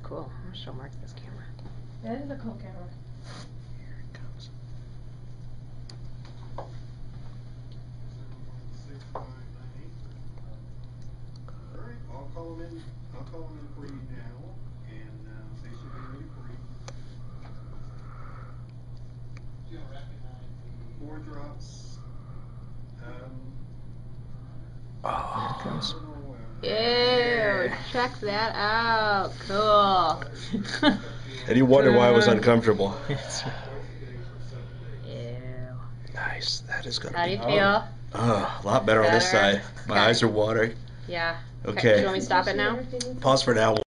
cool. I'm gonna show Mark this camera. That is a cool camera. Here it goes. 6598. All right, I'll call them in. I'll call them in for you now, and they should be ready for you. You don't recognize the 4 drops. Oh, there it goes. Ew, check that out. Cool. And you wonder why I was uncomfortable. Ew. Nice. That is gonna How do be. you feel? Oh, a lot better on this Better? side. My Okay. eyes are watering. Yeah. Okay. Do you want me to stop it now? Pause for now.